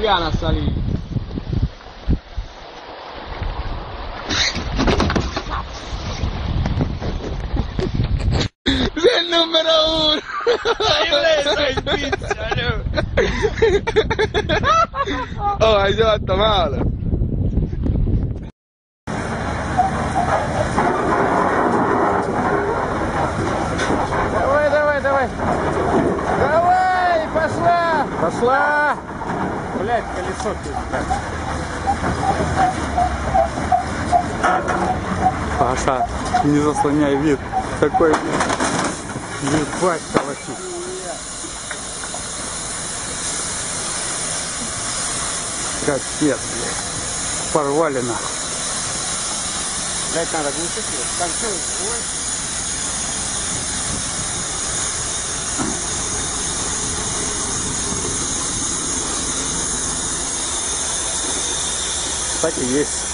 piano a salire. Sei il numero 1! Io lei sto in pizza, no? Oh, hai già fatto male! Давай, пошла! Пошла! Блять, колесо пиздец. Паша, не заслоняй вид. Такой ебать колосит. Капец, блядь. Порвали нахуй. Блять, надо глушить его. Там все, ой. Так и есть.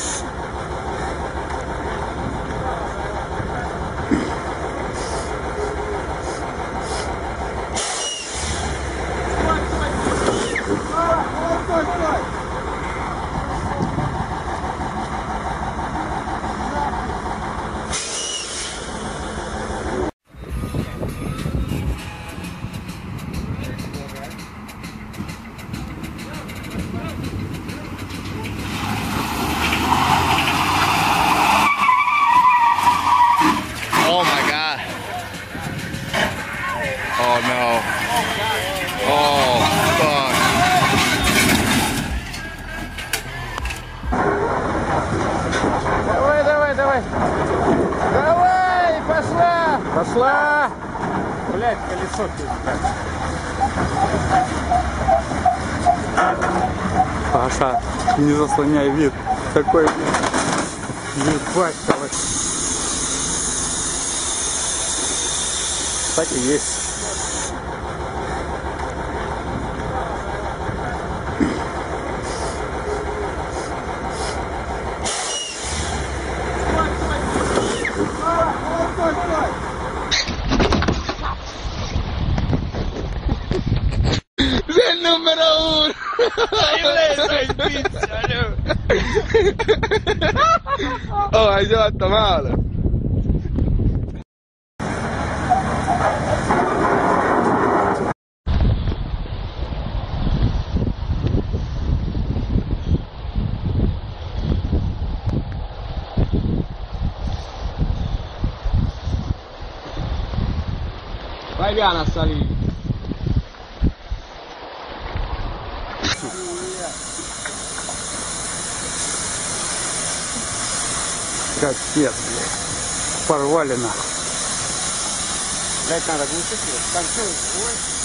Oh my god. Oh no. Oh fuck. Давай, давай, давай. Давай, пошла. Пошла. Блять, колесо пиздец. Паша, не заслоняй вид. Такой ебать колосит. Так и есть. Sei il numero 1! Io lei sto in pizza, no? Oh, hai già fatto male! Vai piano a salire. Капец, блядь. Порвали нахуй. Блять, надо глушить его. Там все, ой.